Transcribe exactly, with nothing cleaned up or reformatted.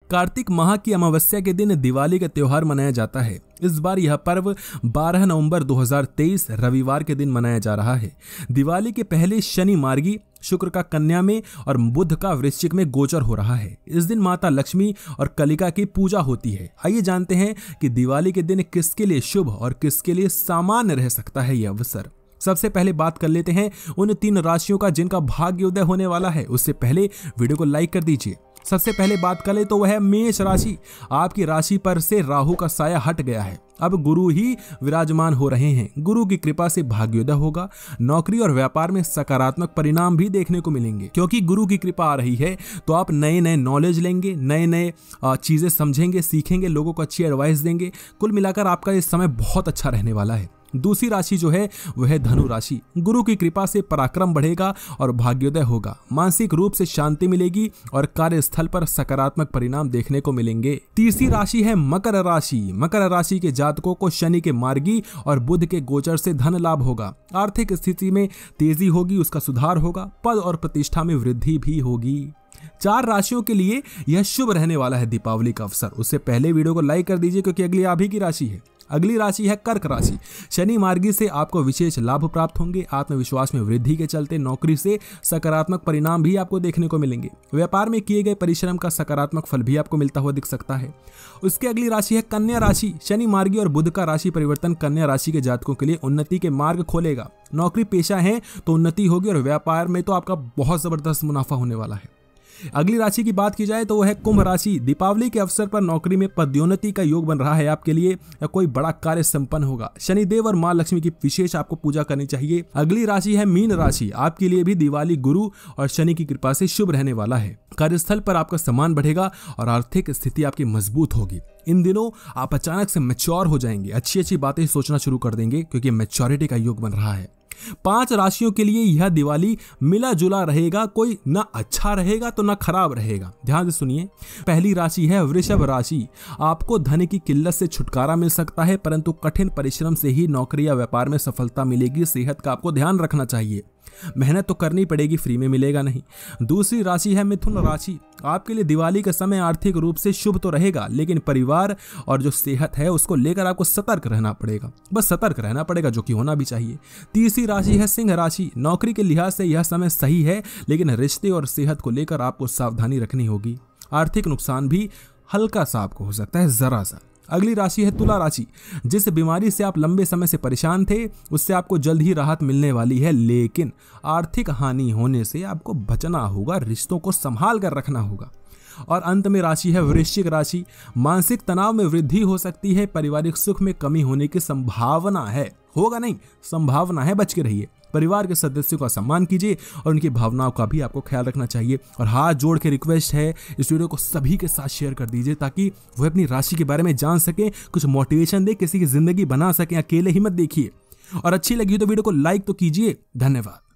कार्तिक माह की अमावस्या के दिन दिवाली का त्योहार मनाया जाता है। इस बार यह पर्व बारह नवंबर दो हज़ार तेईस रविवार के दिन मनाया जा रहा है। दिवाली के पहले शनि मार्गी, शुक्र का कन्या में और बुध का वृश्चिक में गोचर हो रहा है। इस दिन माता लक्ष्मी और कलिका की पूजा होती है। आइए जानते हैं कि दिवाली के दिन किसके लिए शुभ और किसके लिए सामान्य रह सकता है यह अवसर। सबसे पहले बात कर लेते हैं उन तीन राशियों का जिनका भाग्योदय होने वाला है। उससे पहले वीडियो को लाइक कर दीजिए। सबसे पहले बात करें तो वह है मेष राशि। आपकी राशि पर से राहु का साया हट गया है, अब गुरु ही विराजमान हो रहे हैं। गुरु की कृपा से भाग्योदय होगा। नौकरी और व्यापार में सकारात्मक परिणाम भी देखने को मिलेंगे। क्योंकि गुरु की कृपा आ रही है तो आप नए नए नॉलेज लेंगे, नए नए चीजें समझेंगे, सीखेंगे, लोगों को अच्छी एडवाइस देंगे। कुल मिलाकर आपका ये समय बहुत अच्छा रहने वाला है। दूसरी राशि जो है वह है धनु राशि। गुरु की कृपा से पराक्रम बढ़ेगा और भाग्योदय होगा। मानसिक रूप से शांति मिलेगी और कार्यस्थल पर सकारात्मक परिणाम देखने को मिलेंगे। तीसरी राशि है मकर राशि। मकर राशि के जातकों को शनि के मार्गी और बुध के गोचर से धन लाभ होगा। आर्थिक स्थिति में तेजी होगी, उसका सुधार होगा। पद और प्रतिष्ठा में वृद्धि भी होगी। चार राशियों के लिए यह शुभ रहने वाला है दीपावली का अवसर। उससे पहले वीडियो को लाइक कर दीजिए क्योंकि अगली आप ही की राशि है। अगली राशि है कर्क राशि। शनि मार्गी से आपको विशेष लाभ प्राप्त होंगे। आत्मविश्वास में वृद्धि के चलते नौकरी से सकारात्मक परिणाम भी आपको देखने को मिलेंगे। व्यापार में किए गए परिश्रम का सकारात्मक फल भी आपको मिलता हुआ दिख सकता है। उसके अगली राशि है कन्या राशि। शनि मार्गी और बुध का राशि परिवर्तन कन्या राशि के जातकों के लिए उन्नति के मार्ग खोलेगा। नौकरी पेशा है तो उन्नति होगी और व्यापार में तो आपका बहुत जबरदस्त मुनाफा होने वाला है। अगली राशि की बात की जाए तो वह है कुंभ राशि। दीपावली के अवसर पर नौकरी में पदोन्नति का योग बन रहा है आपके लिए, या कोई बड़ा कार्य संपन्न होगा। शनिदेव और मां लक्ष्मी की विशेष आपको पूजा करनी चाहिए। अगली राशि है मीन राशि। आपके लिए भी दिवाली गुरु और शनि की कृपा से शुभ रहने वाला है। कार्यस्थल पर आपका सम्मान बढ़ेगा और आर्थिक स्थिति आपकी मजबूत होगी। इन दिनों आप अचानक से मैच्योर हो जाएंगे, अच्छी अच्छी बातें सोचना शुरू कर देंगे क्योंकि मैच्योरिटी का योग बन रहा है। पांच राशियों के लिए यह दिवाली मिला जुला रहेगा, कोई ना अच्छा रहेगा तो ना खराब रहेगा। ध्यान से सुनिए। पहली राशि है वृषभ राशि। आपको धन की किल्लत से छुटकारा मिल सकता है, परंतु कठिन परिश्रम से ही नौकरी या व्यापार में सफलता मिलेगी। सेहत का आपको ध्यान रखना चाहिए। मेहनत तो करनी पड़ेगी, फ्री में मिलेगा नहीं। दूसरी राशि है मिथुन राशि। आपके लिए दिवाली का समय आर्थिक रूप से शुभ तो रहेगा, लेकिन परिवार और जो सेहत है उसको लेकर आपको सतर्क रहना पड़ेगा। बस सतर्क रहना पड़ेगा, जो कि होना भी चाहिए। तीसरी राशि है सिंह राशि। नौकरी के लिहाज से यह समय सही है, लेकिन रिश्ते और सेहत को लेकर आपको सावधानी रखनी होगी। आर्थिक नुकसान भी हल्का सा आपको हो सकता है, जरा सा। अगली राशि है तुला राशि। जिस बीमारी से आप लंबे समय से परेशान थे उससे आपको जल्द ही राहत मिलने वाली है, लेकिन आर्थिक हानि होने से आपको बचना होगा, रिश्तों को संभाल कर रखना होगा। और अंत में राशि है वृश्चिक राशि। मानसिक तनाव में वृद्धि हो सकती है। पारिवारिक सुख में कमी होने की संभावना है, होगा नहीं, संभावना है, बच के रहिए। परिवार के सदस्यों का सम्मान कीजिए और उनकी भावनाओं का भी आपको ख्याल रखना चाहिए। और हाथ जोड़ के रिक्वेस्ट है, इस वीडियो को सभी के साथ शेयर कर दीजिए ताकि वह अपनी राशि के बारे में जान सकें, कुछ मोटिवेशन दे, किसी की जिंदगी बना सकें। अकेले ही मत देखिए। और अच्छी लगी तो वीडियो को लाइक तो कीजिए। धन्यवाद।